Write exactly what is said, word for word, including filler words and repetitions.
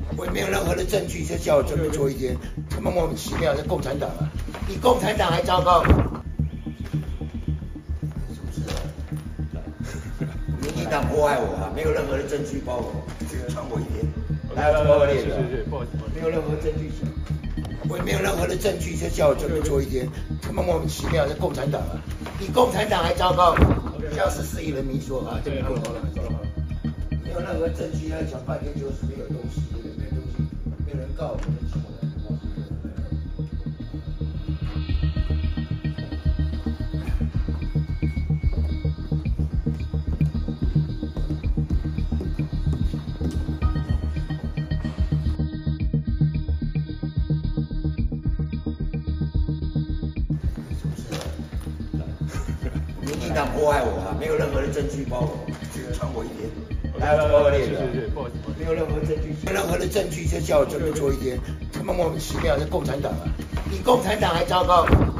我也没有任何的证据，就叫我这么做一天，他妈莫名其妙的共产党啊，比共产党还糟糕。是不是啊？民进党迫害我啊，没有任何的证据包我，这个传我一天，还要恶劣的，没有任何证据。我也没有任何的证据，就叫我这么做一天，他妈莫名其妙的共产党啊，比共产党还糟糕。叫十四亿人民说啊，这个够好了，够好了。没有任何证据，要讲半天就是没有东西，没有东西，没有人告我们的新闻。民进党迫害我啊，没有任何的证据包我，这个传我一天，还要恶劣的，没有任何证据，没有任何的证据就叫我这么做一天，他妈莫名其妙的共产党啊，比共产党还糟糕。